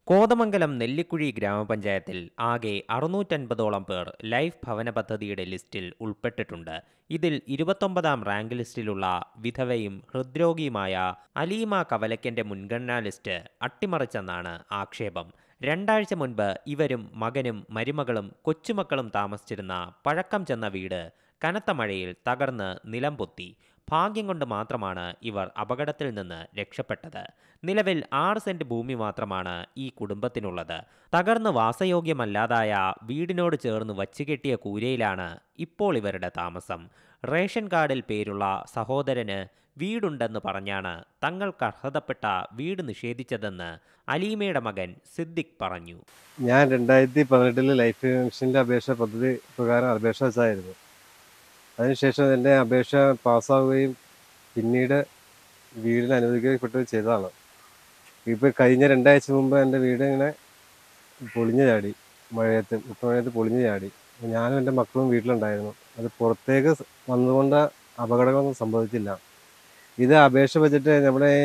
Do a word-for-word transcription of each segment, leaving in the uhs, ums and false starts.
കോതമംഗലം നെല്ലിക്കുഴി ഗ്രാമപഞ്ചായത്തിൽ ആകെ അറുന്നൂറ്റൻപതോളം പേർ ലൈഫ് ഭവന പദ്ധതിയുടെ ലിസ്റ്റിൽ ഉൾപ്പെട്ടിട്ടുണ്ട്. ഇതിൽ ഇരുപത്തൊമ്പതാം റാങ്ക് ലിസ്റ്റിലുള്ള വിധവയും ഹൃദ്രോഗിയുമായ അലീമ കവലക്കന്റെ മുൻഗണനാ ലിസ്റ്റ് അട്ടിമറിച്ചെന്നാണ് ആക്ഷേപം. രണ്ടാഴ്ച മുൻപ് ഇവരും മകനും മരുമകളും കൊച്ചുമക്കളും താമസിച്ചിരുന്ന പഴക്കം ചെന്ന വീട് കനത്ത മഴയിൽ തകർന്ന് നിലംപൊത്തി. ഭാഗ്യം കൊണ്ട് മാത്രമാണ് ഇവർ അപകടത്തിൽ നിന്ന് രക്ഷപ്പെട്ടത്. നിലവിൽ ആറ് സെന്റ് ഭൂമി മാത്രമാണ് ഈ കുടുംബത്തിനുള്ളത്. തകർന്ന് വാസയോഗ്യമല്ലാതായ വീടിനോട് ചേർന്ന് വച്ചുകെട്ടിയ കൂരയിലാണ് ഇപ്പോൾ ഇവരുടെ താമസം. റേഷൻ കാർഡിൽ പേരുള്ള സഹോദരന് വീടുണ്ടെന്ന് പറഞ്ഞാണ് തങ്ങൾക്ക് അർഹതപ്പെട്ട വീട് നിഷേധിച്ചതെന്ന് അലീമയുടെ മകൻ സിദ്ദിഖ് പറഞ്ഞു. ഞാൻ രണ്ടായിരത്തി പതിനെട്ടില് ലൈഫ് മിഷന്റെ അപേക്ഷ പദ്ധതി പ്രകാരം അപേക്ഷ വെച്ചായിരുന്നു. അതിനുശേഷം എൻ്റെ അപേക്ഷ പാസ്സാവുകയും പിന്നീട് വീടിന് അനുവദിക്കപ്പെടുകയും ചെയ്തതാണ്. ഇപ്പോൾ കഴിഞ്ഞ രണ്ടാഴ്ച മുമ്പ് എൻ്റെ വീട് ഇങ്ങനെ പൊളിഞ്ഞു ചാടി, മഴയത്ത് മഴയത്ത് പൊളിഞ്ഞു ചാടി. ഞാനും എൻ്റെ മക്കളും വീട്ടിലുണ്ടായിരുന്നു. അത് പുറത്തേക്ക് വന്നുകൊണ്ട് അപകടങ്ങളൊന്നും സംഭവിച്ചില്ല. ഇത് അപേക്ഷ വെച്ചിട്ട് നമ്മുടെ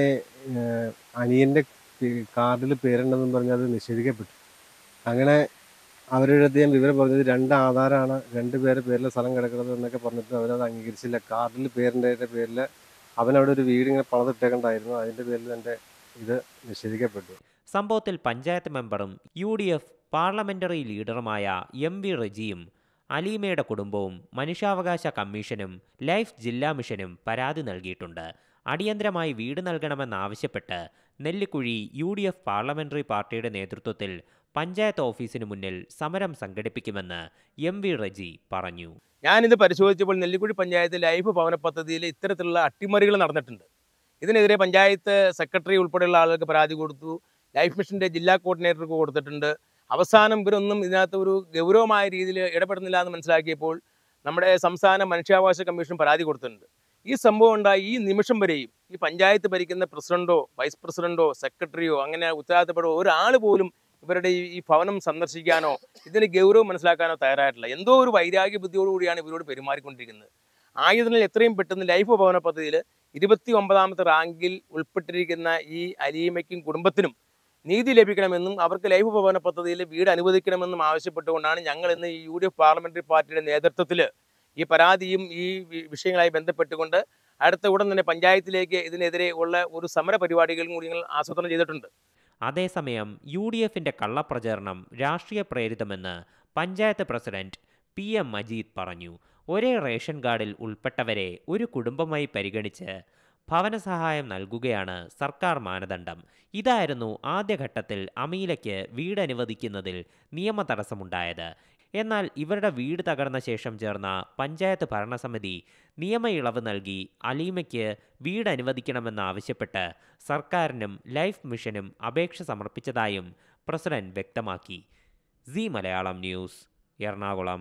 അനിയൻ്റെ കാർഡിൽ പേരുണ്ടെന്നും പറഞ്ഞ് അത് നിഷേധിക്കപ്പെട്ടു. അങ്ങനെ അവരുടെ അടുത്ത് ഞാൻ വിവരം പറഞ്ഞത് രണ്ട് ആധാരമാണ്, രണ്ട് പേരുടെ പേരിൽ സ്ഥലം കിടക്കുന്നത് എന്നൊക്കെ പറഞ്ഞിട്ട് അവരത് അംഗീകരിച്ചില്ല. കാർഡിൽ പേരിൻ്റെ പേരിൽ അവനവിടെ ഒരു വീട് ഇങ്ങനെ പണിതിട്ടേക്കണ്ടായിരുന്നു. അതിൻ്റെ പേരിൽ എൻ്റെ ഇത് നിഷേധിക്കപ്പെട്ടു. സംഭവത്തിൽ പഞ്ചായത്ത് മെമ്പറും യു ഡി എഫ് പാർലമെന്ററി ലീഡറുമായ എം വി റജിയും അലീമയുടെ കുടുംബവും മനുഷ്യാവകാശ കമ്മീഷനും ലൈഫ് ജില്ലാ മിഷനും പരാതി നൽകിയിട്ടുണ്ട്. അടിയന്തരമായി വീട് നൽകണമെന്നാവശ്യപ്പെട്ട് Nellikuzhi U D F parliamentary പാർട്ടിയുടെ നേതൃത്വത്തിൽ പഞ്ചായത്ത് ഓഫീസിന് മുന്നിൽ സമരം സംഘടിപ്പിക്കുമെന്ന് എം വി റജി പറഞ്ഞു. ഞാനിത് പരിശോധിച്ചപ്പോൾ നെല്ലിക്കുഴി പഞ്ചായത്ത് ലൈഫ് ഭവന പദ്ധതിയിൽ ഇത്തരത്തിലുള്ള അട്ടിമറികൾ നടന്നിട്ടുണ്ട്. ഇതിനെതിരെ പഞ്ചായത്ത് സെക്രട്ടറി ഉൾപ്പെടെയുള്ള ആളുകൾക്ക് പരാതി കൊടുത്തു. ലൈഫ് മിഷൻ്റെ ജില്ലാ കോർഡിനേറ്റർക്ക് കൊടുത്തിട്ടുണ്ട്. അവസാനം ഇവരൊന്നും ഇതിനകത്ത് ഒരു ഗൗരവമായ രീതിയിൽ ഇടപെടുന്നില്ല എന്ന് മനസ്സിലാക്കിയപ്പോൾ നമ്മുടെ സംസ്ഥാന മനുഷ്യാവകാശ കമ്മീഷൻ പരാതി കൊടുത്തിട്ടുണ്ട്. ഈ സംഭവം ഉണ്ടായി ഈ നിമിഷം വരെയും ഈ പഞ്ചായത്ത് ഭരിക്കുന്ന പ്രസിഡന്റോ വൈസ് പ്രസിഡന്റോ സെക്രട്ടറിയോ അങ്ങനെ ഉത്തരവാദിത്തപ്പെടോ ഒരാൾ പോലും ഇവരുടെ ഈ ഭവനം സന്ദർശിക്കാനോ ഇതിന് ഗൗരവം മനസ്സിലാക്കാനോ തയ്യാറായിട്ടില്ല. എന്തോ ഒരു വൈരാഗ്യ ബുദ്ധിയോടുകൂടിയാണ് ഇവരോട് പെരുമാറിക്കൊണ്ടിരിക്കുന്നത്. ആയതിനാൽ എത്രയും പെട്ടെന്ന് ലൈഫ് ഭവന പദ്ധതിയിൽ ഇരുപത്തി ഒമ്പതാമത്തെ റാങ്കിൽ ഉൾപ്പെട്ടിരിക്കുന്ന ഈ അലീമയ്ക്കും കുടുംബത്തിനും നീതി ലഭിക്കണമെന്നും അവർക്ക് ലൈഫ് ഭവന പദ്ധതിയിൽ വീട് അനുവദിക്കണമെന്നും ആവശ്യപ്പെട്ടുകൊണ്ടാണ് ഞങ്ങൾ ഇന്ന് ഈ യു ഡി എഫ് പാർലമെന്ററി പാർട്ടിയുടെ നേതൃത്വത്തിൽ ഈ പരാതിയും ഈ വിഷയങ്ങളായി ബന്ധപ്പെട്ടുകൊണ്ട് അടുത്ത ഉടൻ തന്നെ പഞ്ചായത്തിലേക്ക് ഇതിനെതിരെ ഉള്ള ഒരു സമര പരിപാടികളും കൂടി ഞങ്ങൾ ആസൂത്രണം ചെയ്തിട്ടുണ്ട്. അതേസമയം യു ഡി എഫിന്റെ കള്ളപ്രചാരണം രാഷ്ട്രീയ പ്രേരിതമെന്ന് panchayat president P M Majeed പറഞ്ഞു. ഒരേ റേഷൻ കാർഡിൽ ഉൾപ്പെട്ടവരെ ഒരു കുടുംബമായി പരിഗണിച്ച് ഭവന സഹായം നൽകുകയാണ് സർക്കാർ മാനദണ്ഡം. ഇതായിരുന്നു ആദ്യഘട്ടത്തിൽ അമീലയ്ക്ക് വീട് അനുവദിക്കുന്നതിൽ നിയമ തടസ്സമുണ്ടായത്. എന്നാൽ ഇവരുടെ വീട് തകർന്ന ശേഷം ചേർന്ന പഞ്ചായത്ത് ഭരണസമിതി നിയമ ഇളവ് നൽകി അലീമയ്ക്ക് വീട് അനുവദിക്കണമെന്നാവശ്യപ്പെട്ട് സർക്കാരിനും ലൈഫ് മിഷനും അപേക്ഷ സമർപ്പിച്ചതായും പ്രസിഡന്റ് വ്യക്തമാക്കി. C Malayalam news, Ernakulam.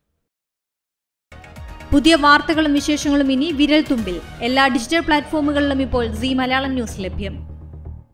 പുതിയ വാർത്തകളും വിശേഷങ്ങളും ഇനി വിരൽ തുമ്പിൽ. എല്ലാ ഡിജിറ്റൽ പ്ലാറ്റ്ഫോമുകളിലും ഇപ്പോൾ സി മലയാളം ന്യൂസ് ലഭ്യം.